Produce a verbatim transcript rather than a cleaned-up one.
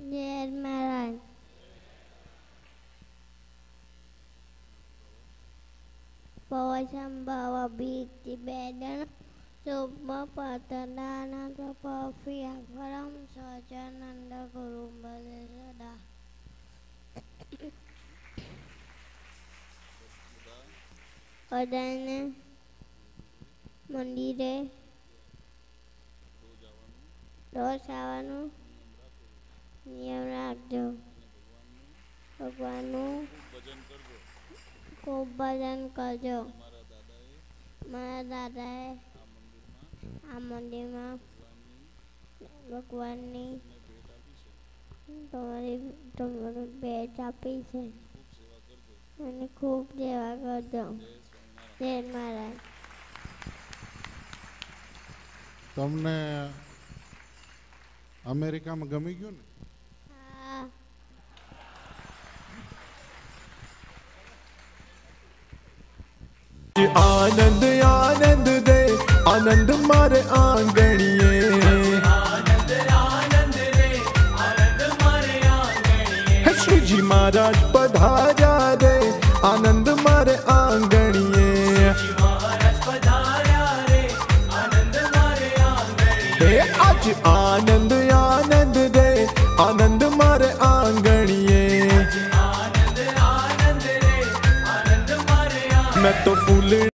जय महाराज। Pawasambhawa bhikti bedana subha patadana tapafya param sajananda gurum sada. Adanya મંદિરે રોજ આવવાનું નિયમ રાખજો. ભગવાનનું ખૂબ ભજન કરજો. મારા દાદાએ આ મંદિરમાં ભગવાનની તમારી તમારી ભેટ આપી છે અને ખૂબ સેવા કરજો. જય મહારાજ. તમને અમેરિકામાં ગમી ગયું ને? હા. आनंद आनंद दे आनंद मारे आंगणिए आनंद आनंद दे आनंद मारे आंगणिए श्री जी महाराज पधारा रे आनंद मारे आंगणिए महाराज पधारा रे आनंद मारे आंगणिए आज आनंद आनंद